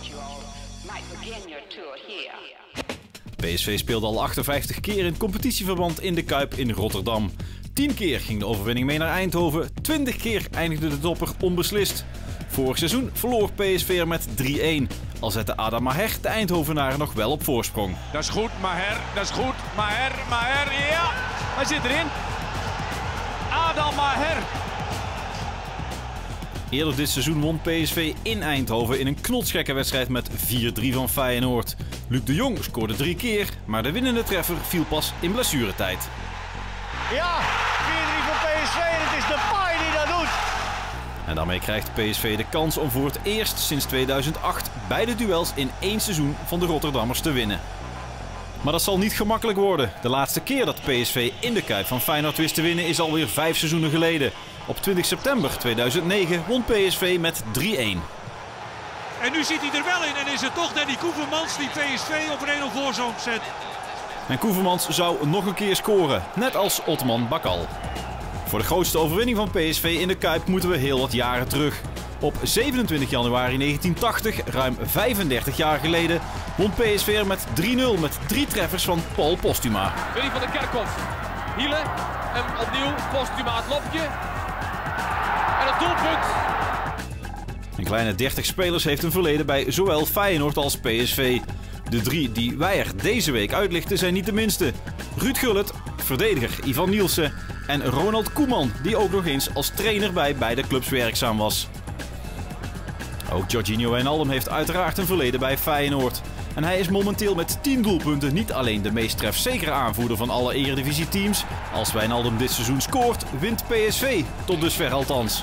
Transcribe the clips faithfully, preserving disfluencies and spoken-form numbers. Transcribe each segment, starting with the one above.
P S V speelde al achtenvijftig keer in competitieverband in de Kuip in Rotterdam. tien keer ging de overwinning mee naar Eindhoven, twintig keer eindigde de topper onbeslist. Vorig seizoen verloor P S V er met drie-een, al zette Adam Maher de Eindhovenaren nog wel op voorsprong. Dat is goed, Maher, dat is goed, Maher, Maher, ja, hij zit erin. Adam Maher. Eerder dit seizoen won P S V in Eindhoven in een knotsgekke wedstrijd met vier drie van Feyenoord. Luc de Jong scoorde drie keer, maar de winnende treffer viel pas in blessuretijd. Ja, vier drie voor P S V en het is Depay die dat doet. En daarmee krijgt P S V de kans om voor het eerst sinds tweeduizend acht beide duels in één seizoen van de Rotterdammers te winnen. Maar dat zal niet gemakkelijk worden. De laatste keer dat P S V in de Kuip van Feyenoord wist te winnen is alweer vijf seizoenen geleden. Op twintig september tweeduizend negen won P S V met drie-een. En nu zit hij er wel in en is het toch Danny Koevermans die P S V op een een nul voorsprong zet. En Koevermans zou nog een keer scoren, net als Otman Bakal. Voor de grootste overwinning van P S V in de Kuip moeten we heel wat jaren terug. Op zevenentwintig januari negentientachtig, ruim vijfendertig jaar geleden, won P S V er met drie nul met drie treffers van Paul Postuma. Willy van der Kerkhoff, Hiele en opnieuw Postuma het lopje. En het doelpunt. Een kleine dertig spelers heeft een verleden bij zowel Feyenoord als P S V. De drie die wij er deze week uitlichten zijn niet de minste. Ruud Gullit, verdediger Ivan Nielsen en Ronald Koeman, die ook nog eens als trainer bij beide clubs werkzaam was. Ook Georginio Wijnaldum heeft uiteraard een verleden bij Feyenoord. En hij is momenteel met tien doelpunten niet alleen de meest trefzekere aanvoerder van alle eredivisieteams. Als Wijnaldum dit seizoen scoort, wint P S V, tot dusver althans.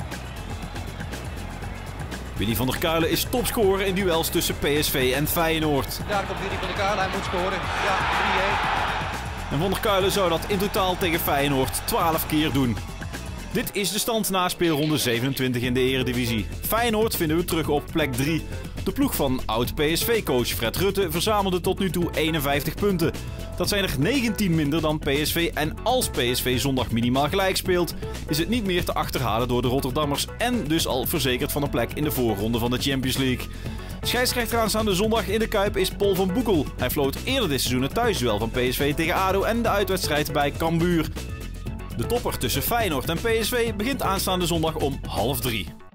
Willy van der Kuilen is topscorer in duels tussen P S V en Feyenoord. Daar komt Willy van der Kuilen, hij moet scoren. Ja, drie-een. En Van der Kuilen zou dat in totaal tegen Feyenoord twaalf keer doen. Dit is de stand na speelronde zevenentwintig in de Eredivisie. Feyenoord vinden we terug op plek drie. De ploeg van oud-P S V-coach Fred Rutte verzamelde tot nu toe eenenvijftig punten. Dat zijn er negentien minder dan P S V en als P S V zondag minimaal gelijk speelt, is het niet meer te achterhalen door de Rotterdammers en dus al verzekerd van een plek in de voorronde van de Champions League. Scheidsrechter aanstaande zondag in de Kuip is Paul van Boekel. Hij floot eerder dit seizoen het thuisduel van P S V tegen A D O en de uitwedstrijd bij Cambuur. De topper tussen Feyenoord en P S V begint aanstaande zondag om half drie.